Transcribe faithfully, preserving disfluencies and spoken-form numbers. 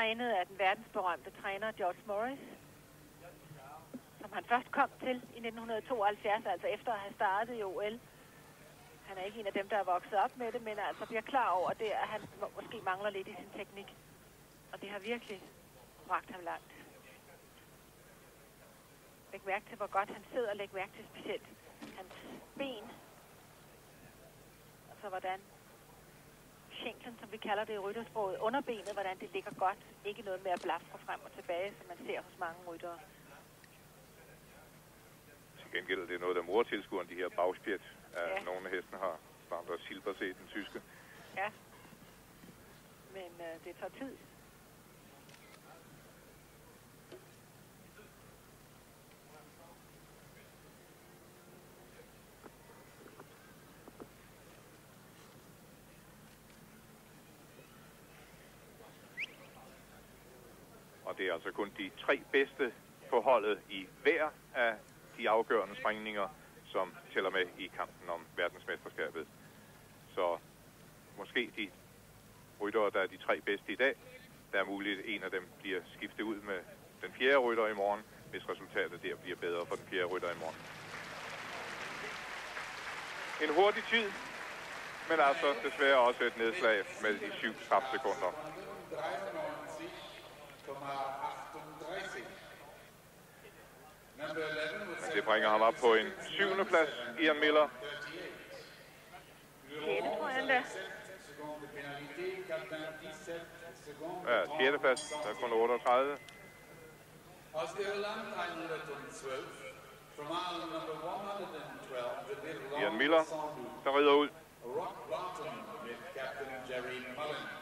trænet af den verdensberømte træner George Morris, som han først kom til i nitten tooghalvfjerds, altså efter at have startet i O L. Han er ikke en af dem, der er vokset op med det, men altså bliver klar over det, at han må, måske mangler lidt i sin teknik. Og det har virkelig bragt ham langt. Læg mærke til, hvor godt han sidder. Læg mærke til specielt hans ben. Og så hvordan schinklen, som vi kalder det i ryttersproget, underbenet, hvordan det ligger godt. Ikke noget med at blafre frem og tilbage, som man ser hos mange ryttere. Til gengæld er det noget, der morer tilskueren, de her bagspjæt. Ja. Nogle af hestene har standard silber set den tyske. Ja, men øh, det tager tid. Og det er altså kun de tre bedste på holdet i hver af de afgørende springninger, som tæller med i kampen om verdensmesterskabet. Så måske de ryttere, der er de tre bedste i dag, der er muligt, at en af dem bliver skiftet ud med den fjerde rytter i morgen, hvis resultatet der bliver bedre for den fjerde rytter i morgen. En hurtig tid, men altså desværre også et nedslag med de syv sekunder. Men det bringer ham op på en syvende plads, Ian Miller. Sjette, tror jeg endda. Ja, sjette plads, der er kun otteogtredive. Ian Miller, der rider ud.